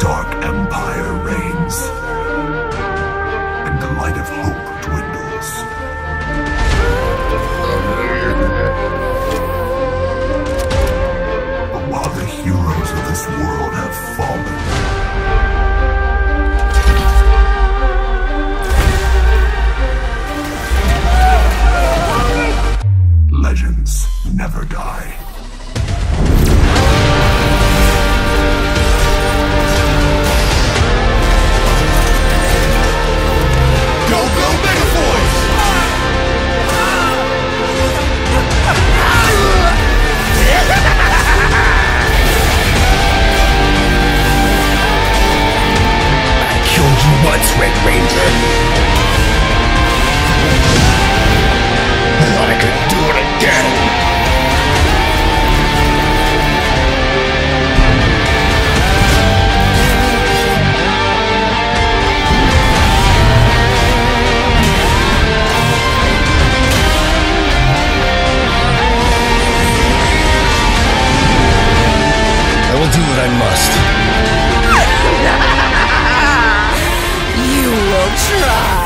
dark empire reigns, and the light of hope dwindles. But while the heroes of this world have fallen, legends never die. Once, Red Ranger. And I could do it again. I will do what I must. You will try.